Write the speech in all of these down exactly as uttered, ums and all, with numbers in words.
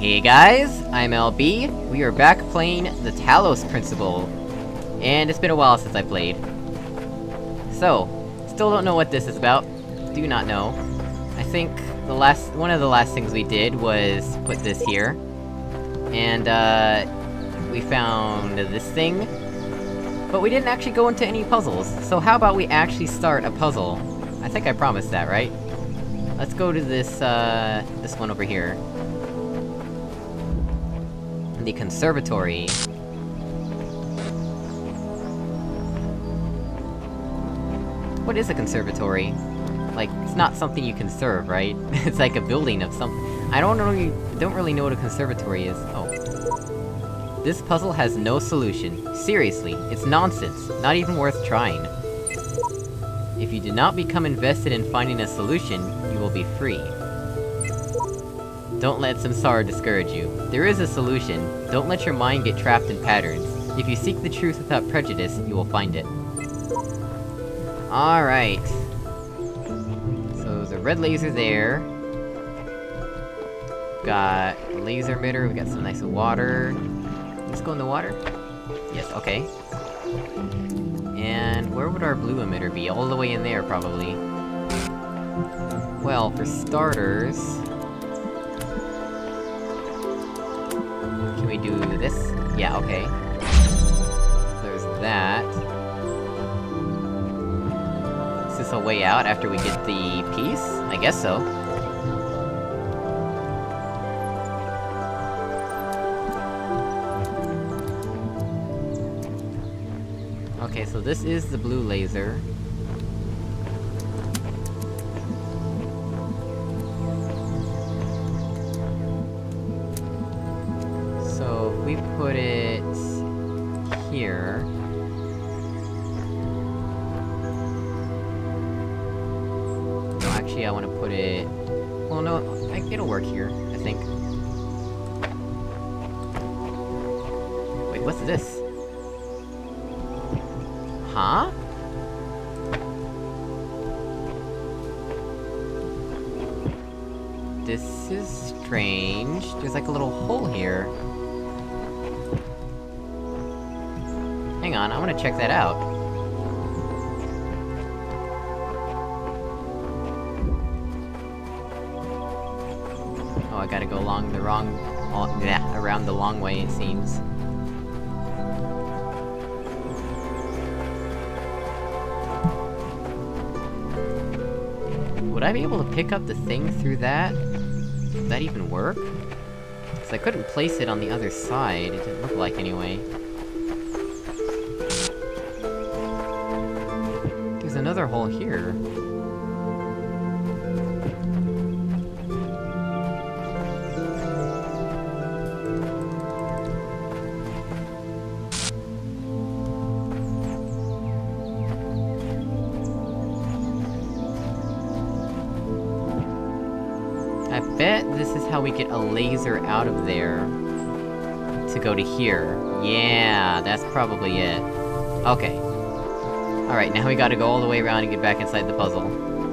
Hey guys, I'm L B. We are back playing the Talos Principle. And it's been a while since I played. So, still don't know what this is about. Do not know. I think the last- one of the last things we did was put this here. And, uh... we found this thing. But we didn't actually go into any puzzles, so how about we actually start a puzzle? I think I promised that, right? Let's go to this, uh... this one over here. The conservatory. What is a conservatory? Like, it's not something you conserve, right? It's like a building of some- I don't know- don't really know what a conservatory is. Oh. This puzzle has no solution. Seriously, it's nonsense. Not even worth trying. If you do not become invested in finding a solution, you will be free. Don't let samsara discourage you. There is a solution. Don't let your mind get trapped in patterns. If you seek the truth without prejudice, you will find it. Alright. So there's a red laser there. Got a laser emitter, we got some nice water. Let's go in the water? Yes, okay. And where would our blue emitter be? All the way in there, probably. Well, for starters... Can we do this? Yeah, okay. There's that. Is this a way out after we get the piece? I guess so. Okay, so this is the blue laser. So, if we put it... here... No, actually I wanna put it... Well, no, I, it'll work here, I think. Wait, what's this? Huh? This is strange. There's like a little hole here. Hang on, I wanna check that out. Oh, I gotta go along the wrong... Oh, yeah, around the long way, it seems. Would I be able to pick up the thing through that? Would that even work? Because I couldn't place it on the other side, it didn't look like anyway. There's another hole here. I bet this is how we get a laser out of there to go to here. Yeah, that's probably it. Okay. Alright, now we gotta go all the way around and get back inside the puzzle.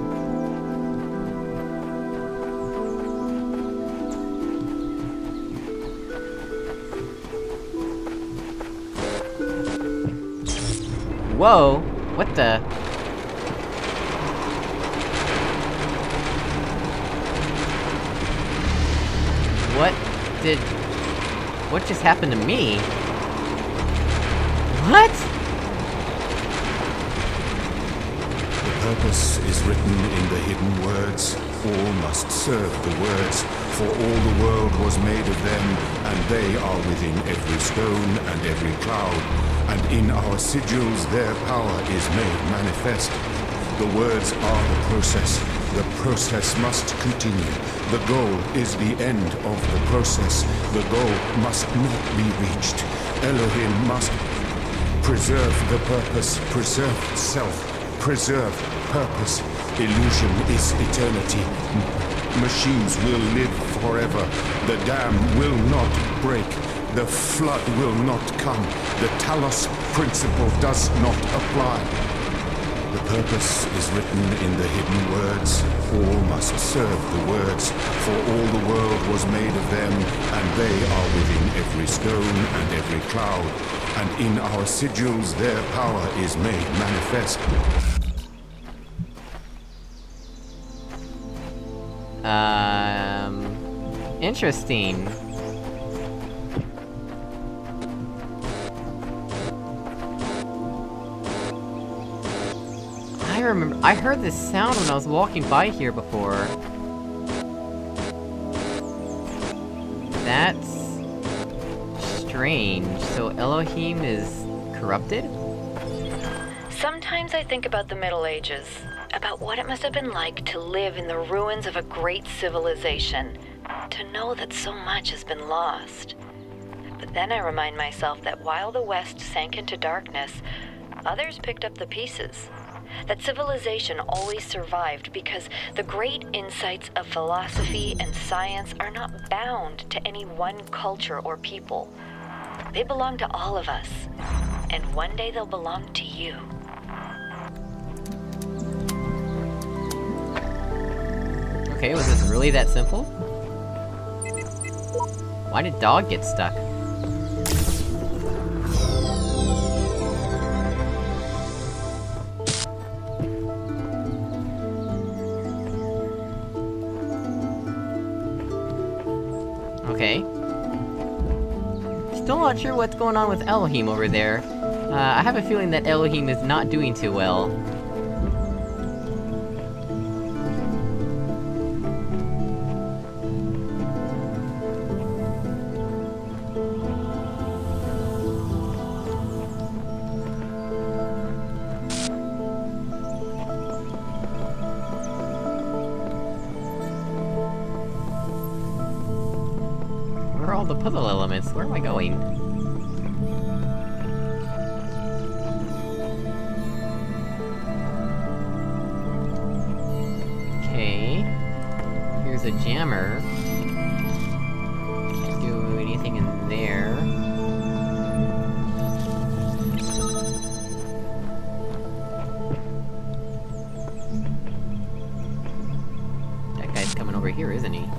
Whoa! What the... What did... What just happened to me? What?! The purpose is written in the hidden words. All must serve the words, for all the world was made of them, and they are within every stone and every cloud, and in our sigils their power is made manifest. The words are the process. The process must continue. The goal is the end of the process. The goal must not be reached. Elohim must preserve the purpose, preserve self, preserve purpose. Illusion is eternity. M- machines will live forever. The dam will not break. The flood will not come. The Talos principle does not apply. The purpose is written in the hidden words. All must serve the words, for all the world was made of them, and they are within every stone and every cloud, and in our sigils their power is made manifest. Um... Interesting. I remember- I heard this sound when I was walking by here before. That's... strange. So Elohim is corrupted? Sometimes I think about the Middle Ages, about what it must have been like to live in the ruins of a great civilization, to know that so much has been lost. But then I remind myself that while the West sank into darkness, others picked up the pieces. That civilization always survived because the great insights of philosophy and science are not bound to any one culture or people. They belong to all of us, and one day they'll belong to you. Okay, was this really that simple? Why did dog get stuck? Okay. Still not sure what's going on with Elohim over there. Uh, I have a feeling that Elohim is not doing too well. Where are all the puzzle elements? Where am I going? Okay... Here's a jammer. Can't do anything in there. That guy's coming over here, isn't he?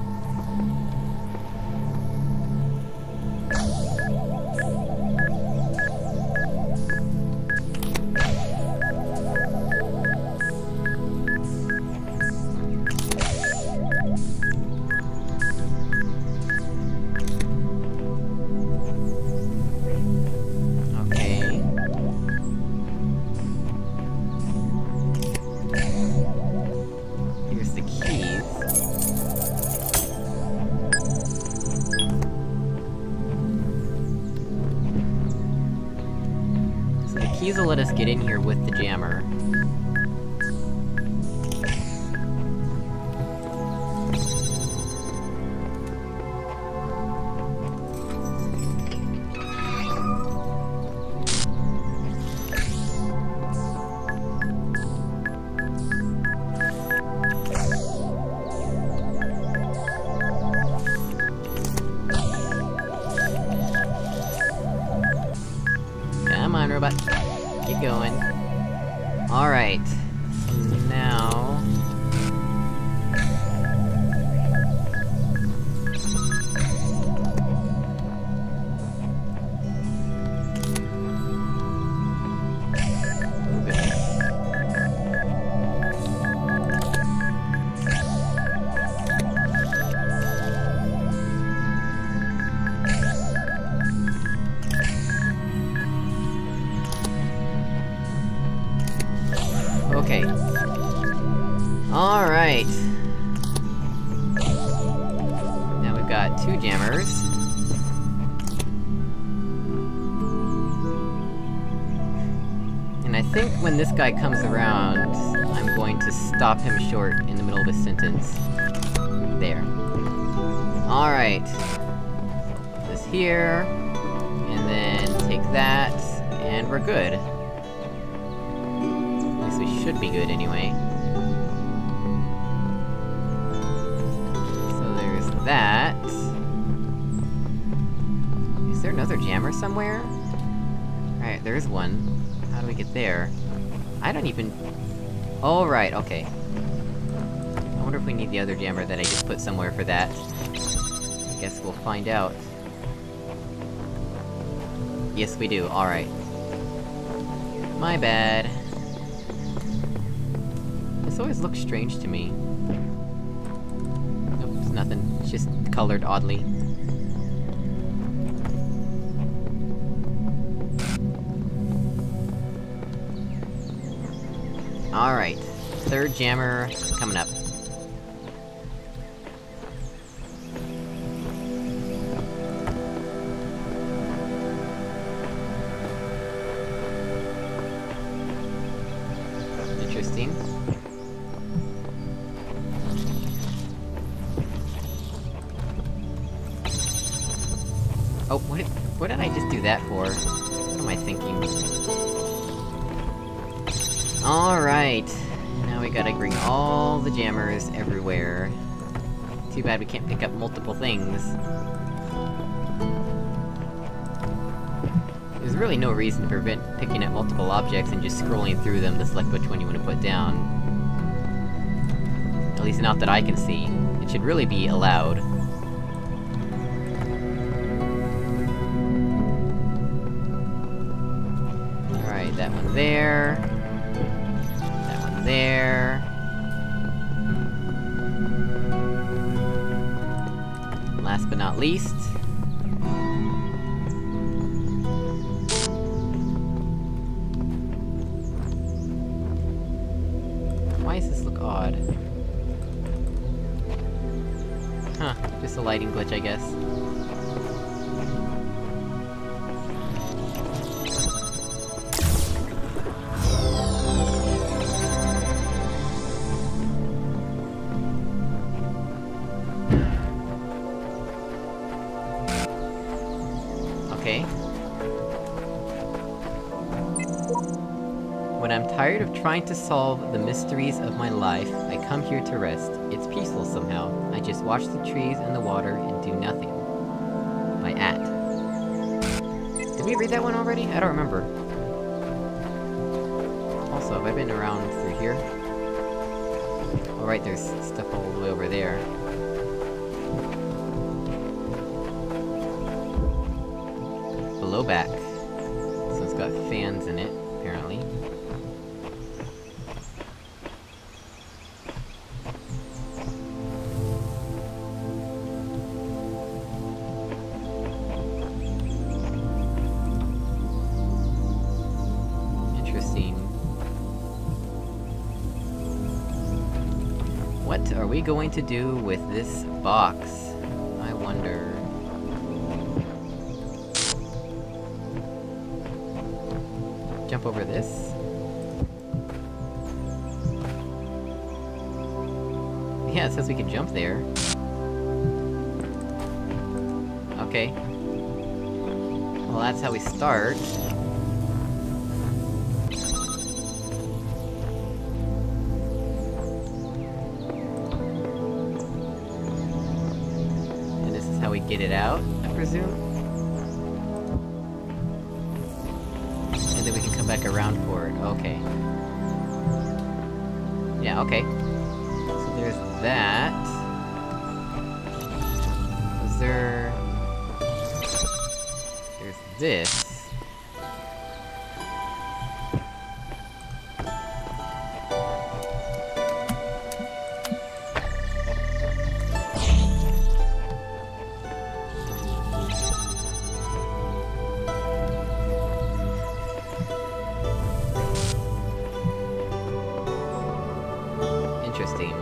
Keys will let us get in here with the jammer. Come on, robot. Keep going. Alright. So now... Okay. Okay. Alright. Now we've got two jammers. And I think when this guy comes around, I'm going to stop him short in the middle of a sentence. There. Alright. Put this here, and then take that, and we're good. We should be good anyway. So there's that. Is there another jammer somewhere? Alright, there's one. How do we get there? I don't even... Oh, right, okay. I wonder if we need the other jammer that I just put somewhere for that. I guess we'll find out. Yes, we do, alright. My bad. This always looks strange to me. Nope, it's nothing. It's just colored oddly. Alright. Third jammer coming up. Interesting. Oh, what did- what did I just do that for? What am I thinking? Alright. Now we gotta bring all the jammers everywhere. Too bad we can't pick up multiple things. There's really no reason to prevent picking up multiple objects and just scrolling through them to select which one you want to put down. At least not that I can see. It should really be allowed. Alright, that one there. That one there. Last but not least... Why does this look odd? Huh, just a lighting glitch, I guess. Okay. When I'm tired of trying to solve the mysteries of my life, I come here to rest. It's peaceful somehow. I just watch the trees and the water and do nothing. By At. Did we read that one already? I don't remember. Also, have I been around through here? Oh right, there's stuff all the way over there. Below back. So it's got fans in it, apparently. Interesting. What are we going to do with this box? I wonder... Jump over this? Yeah, it says we can jump there. Okay. Well, that's how we start. And this is how we get it out, I presume? We can come back around for it. Okay. Yeah, okay. So there's that. Was there... There's this. Interesting.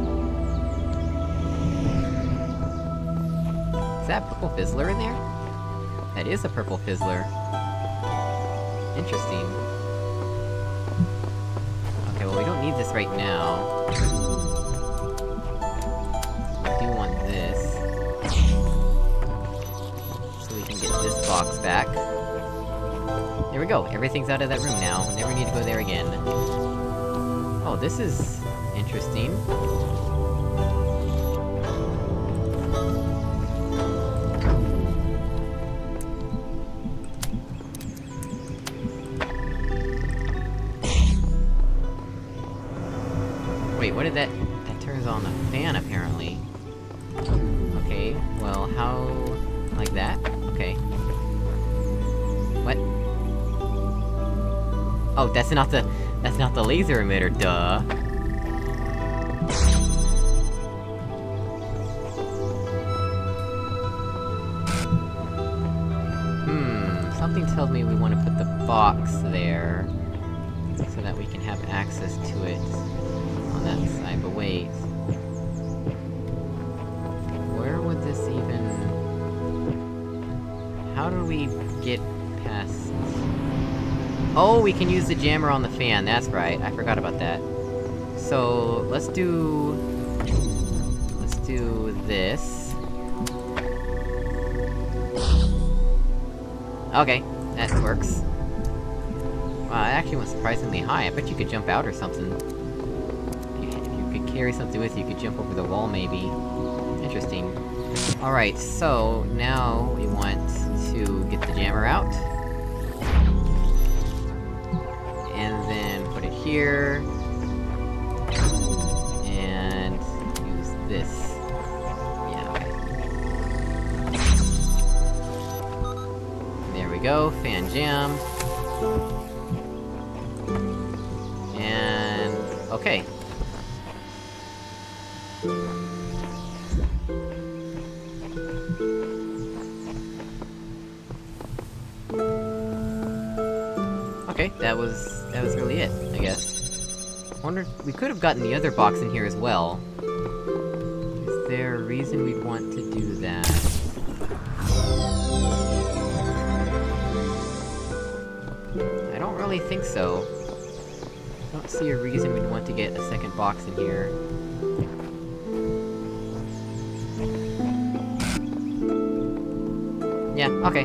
Is that purple fizzler in there? That is a purple fizzler. Interesting. Okay, well we don't need this right now. We do want this. So we can get this box back. There we go, everything's out of that room now. Never need to go there again. Oh, this is... interesting. did that... that turns on the fan, apparently. Okay, well, how... like that? Okay. What? Oh, that's not the... that's not the laser emitter, duh! Hmm, something tells me we want to put the box there, so that we can have access to it on that side, but wait... where would this even... how do we get past... oh, we can use the jammer on the fan, that's right, I forgot about that. So, let's do... let's do this. Okay, that works. Wow, it actually went surprisingly high, I bet you could jump out or something. If you, if you could carry something with you, you could jump over the wall, maybe. Interesting. Alright, so, now we want to get the jammer out. And then put it here. And use this. Yeah, okay. There we go, fan jammed. And... okay. Okay, that was... that was really it, I guess. I wonder if we could have gotten the other box in here as well. Is there a reason we'd want to do that? I don't really think so. I don't see a reason we'd want to get a second box in here. Yeah, okay.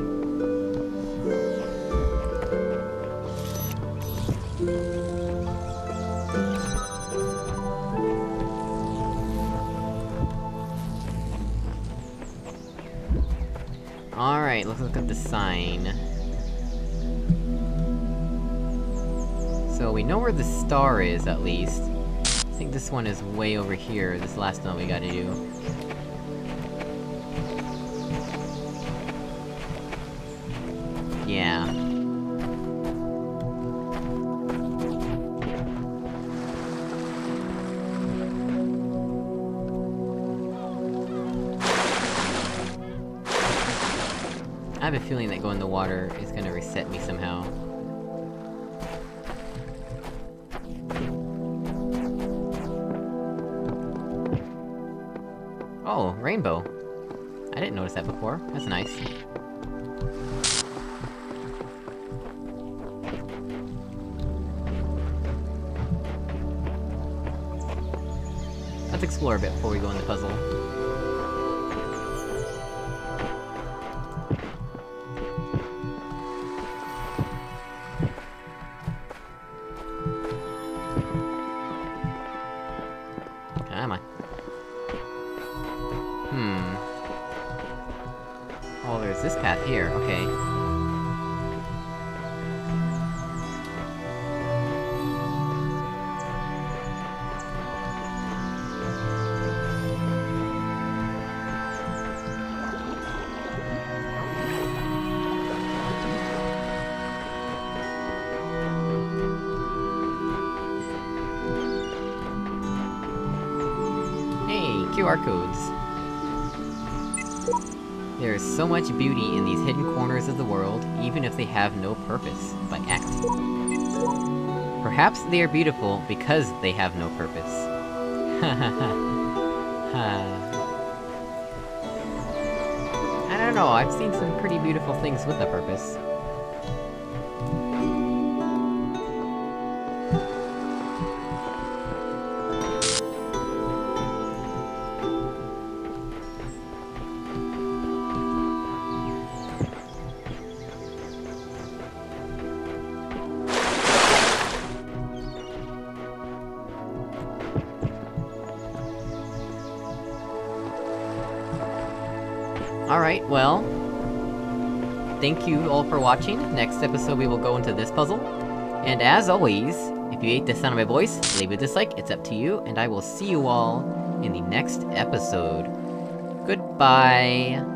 Alright, let's look at the sign. So we know where the star is, at least. I think this one is way over here, this last one we gotta do. Yeah. I have a feeling that going in the water is gonna reset me somehow. Oh, rainbow. I didn't notice that before. That's nice. Let's explore a bit before we go in the puzzle. Come on. Hmm. Oh, there's this path here, okay. Q R codes. There is so much beauty in these hidden corners of the world, even if they have no purpose, by Act. Perhaps they are beautiful because they have no purpose. I don't know, I've seen some pretty beautiful things with a purpose. Alright, well... thank you all for watching. Next episode we will go into this puzzle. And as always, If you hate the sound of my voice, leave a dislike, it's up to you, and I will see you all in the next episode. Goodbye!